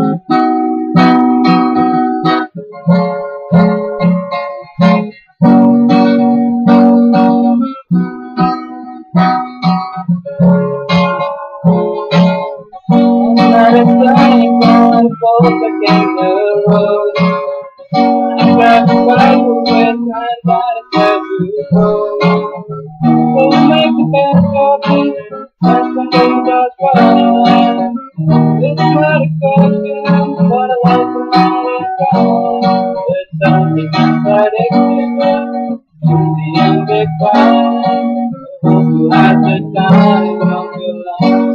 Against the road, I grab the Bible when I gotta tell you go. So make the best of it, and something does right. It's not a question, but I want to let it go. There's something unpredictable to the end of crime. I hope you had the time of your life.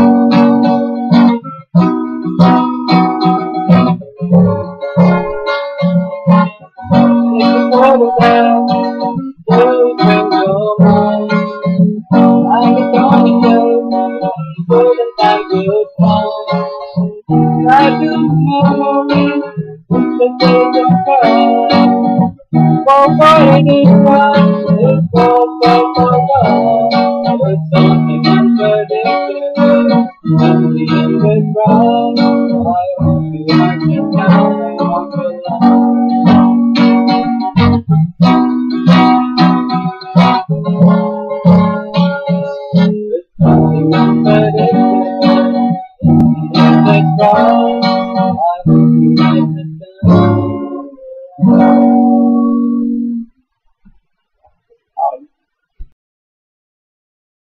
Over there, those bring your mind. I'm the Tony Joe, good and good fun. I do memories, the days of fun. For it is fun, it's for there's something unpredictable in the end of crime. I hope you like the time of your life. But it's the crime, I hope you like the time.